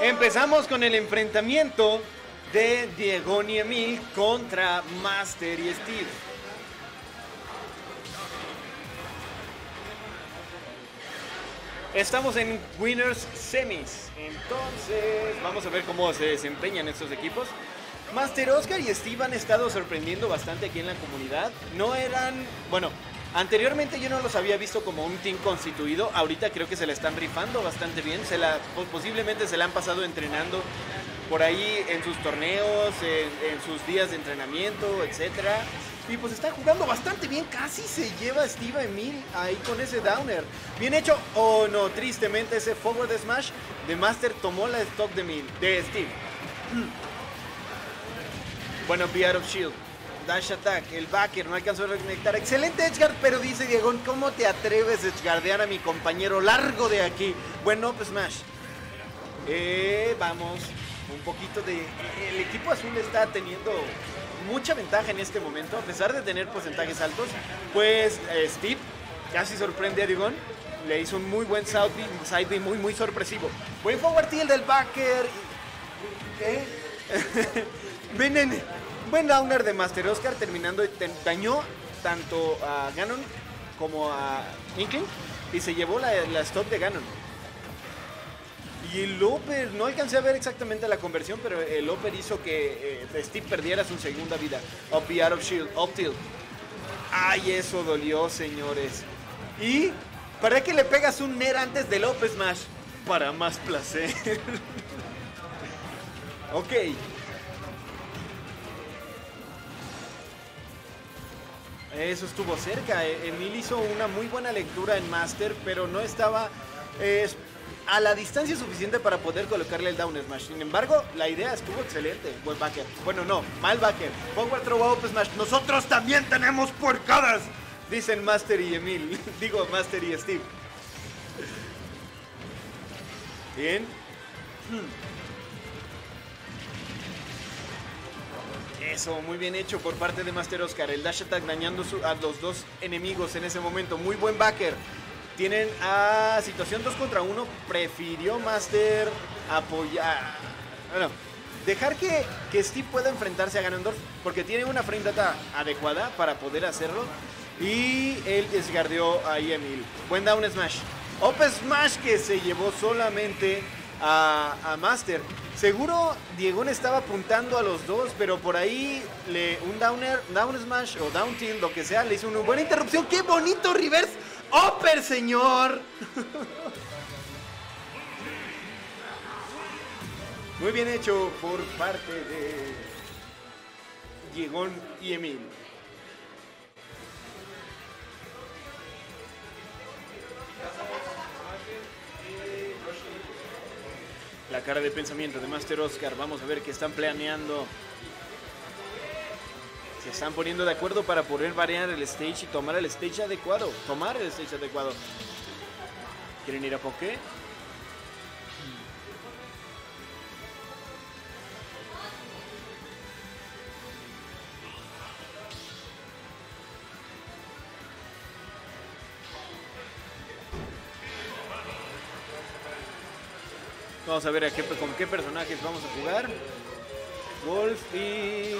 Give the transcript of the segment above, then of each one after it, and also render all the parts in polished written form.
Empezamos con el enfrentamiento de Diegón y Emil contra Master y Steve. Estamos en Winners Semis, entonces vamos a ver cómo se desempeñan estos equipos. Master Oscar y Steve han estado sorprendiendo bastante aquí en la comunidad. No eran, bueno, anteriormente yo no los había visto como un team constituido. Ahorita creo que se la están rifando bastante bien. Posiblemente se la han pasado entrenando por ahí en sus torneos, en sus días de entrenamiento, etcétera. Y pues está jugando bastante bien. Casi se lleva Steve a Emil ahí con ese downer. Bien hecho. Oh no, tristemente ese forward smash de Master tomó la stock de Steve. Bueno, Beard of Shield. Dash Attack, el backer no alcanzó a reconectar. Excelente Edgeguard, pero dice Diegón, ¿cómo te atreves a edgeguardear a mi compañero? Largo de aquí. Bueno, up smash. Vamos, un poquito de... El equipo azul está teniendo mucha ventaja en este momento, a pesar de tener porcentajes altos. Pues Steve casi sorprende a Diegón. Le hizo un muy buen side B muy sorpresivo. Buen forward tilt del backer. Buen downer de Master Oscar, terminando, dañó tanto a Ganon como a Inkling y se llevó la stop de Ganon. Y el upper, no alcancé a ver exactamente la conversión, pero el upper hizo que Steve perdiera su segunda vida. Up the out of shield, up tilt. Ay, eso dolió, señores. Y ¿para qué le pegas un Nair antes del up smash? Para más placer. Ok. Eso estuvo cerca. Emil hizo una muy buena lectura en Master, pero no estaba a la distancia suficiente para poder colocarle el down smash. Sin embargo, la idea estuvo excelente. Buen backer. Bueno, no, mal backer. Forward throw up smash. Nosotros también tenemos puercadas, dicen Master y Emil. Digo, Master y Steve. Bien. Eso, muy bien hecho por parte de Master Oscar. El dash attack dañando a los dos enemigos en ese momento. Muy buen backer. Tienen a situación 2 contra 1. Prefirió Master apoyar. Bueno, dejar que Steve pueda enfrentarse a Ganondorf, porque tiene una frame data adecuada para poder hacerlo. Y él desgardeó ahí a Emil. Buen down smash. Up smash que se llevó solamente a Master. Seguro Diegón estaba apuntando a los dos, pero por ahí un down smash o down tilt, lo que sea, le hizo una buena interrupción. ¡Qué bonito reverse upper, señor! Muy bien hecho por parte de Diegón y Emil. La cara de pensamiento de Master Oscar. Vamos a ver qué están planeando. Se están poniendo de acuerdo para poder variar el stage y tomar el stage adecuado. Tomar el stage adecuado. ¿Quieren ir a Poké? Vamos a ver con qué personajes vamos a jugar. Wolf y...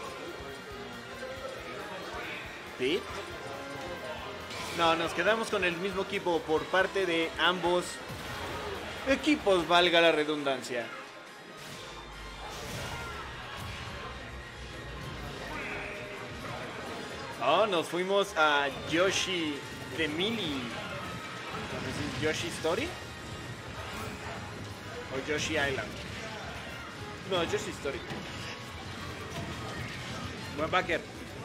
¿Pete? No, nos quedamos con el mismo equipo por parte de ambos equipos, valga la redundancia. Oh, nos fuimos a Yoshi de Mili. ¿Es Yoshi Story? O Yoshi Island. No, Yoshi Story. Buen backer.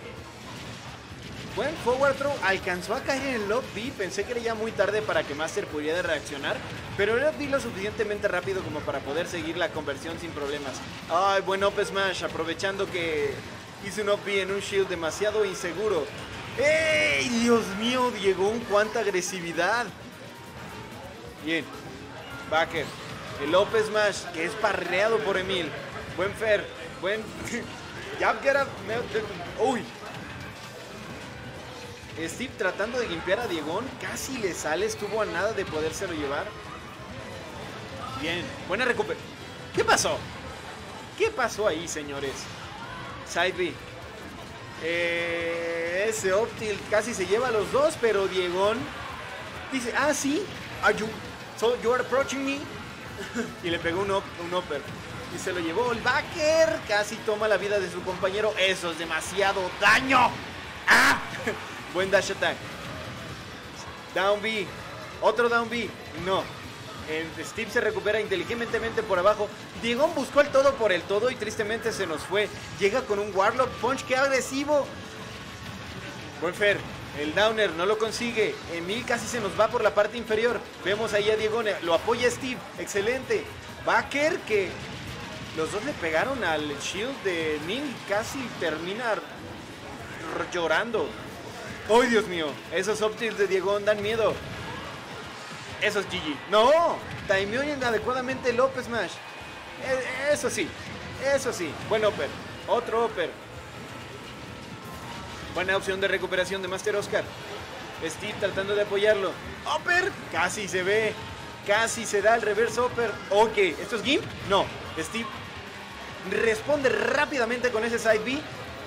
Buen forward throw. Alcanzó a caer en el lob B. Pensé que era ya muy tarde para que Master pudiera reaccionar, pero el lob B lo suficientemente rápido como para poder seguir la conversión sin problemas. Ay, buen up smash, aprovechando que hizo un up B en un shield demasiado inseguro. ¡Ey! Dios mío, Diegón, cuánta agresividad. Bien. Backer. El up smash, que es parreado por Emil. Buen fair. Buen... Jab get up. Uy. Steve tratando de limpiar a Diegón. Casi le sale. Estuvo a nada de podérselo llevar. Bien. Buena recuperación. ¿Qué pasó? ¿Qué pasó ahí, señores? Side B. Ese Optil casi se lleva a los dos, pero Diegón dice, ah, sí, so you are approaching me. Y le pegó un upper. Y se lo llevó el backer. Casi toma la vida de su compañero. Eso es demasiado daño. ¡Ah! Buen dash attack. Down B. Otro down B. No. Steve se recupera inteligentemente por abajo. Diegón buscó el todo por el todo y tristemente se nos fue. Llega con un Warlock Punch. ¡Qué agresivo! Buen Fer. El downer no lo consigue. Emil casi se nos va por la parte inferior. Vemos ahí a Diegón. Lo apoya Steve. Excelente. Backer que los dos le pegaron al shield de Emil y casi termina llorando. ¡Ay, Dios mío! Esos optics de Diegón dan miedo. Eso es GG. ¡No! Timeó inadecuadamente el up smash. Eso sí. Eso sí. Buen upper. Otro upper. Buena opción de recuperación de Master Oscar. Steve tratando de apoyarlo. Upper. Casi se ve. Casi se da el reverse upper. Ok. ¿Esto es Gimp? No. Steve responde rápidamente con ese side B.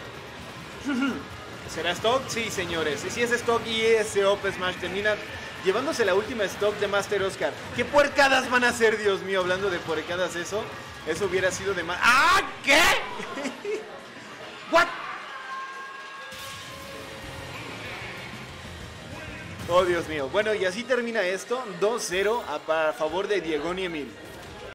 ¿Será stock? Sí, señores. Sí es stock y ese up smash termina llevándose la última stock de Master Oscar. ¿Qué puercadas van a hacer, Dios mío? Hablando de puercadas, eso hubiera sido de más. ¡Ah! ¿Qué? ¿What? Oh, Dios mío. Bueno, y así termina esto. 2-0 a favor de Diegón y Emil.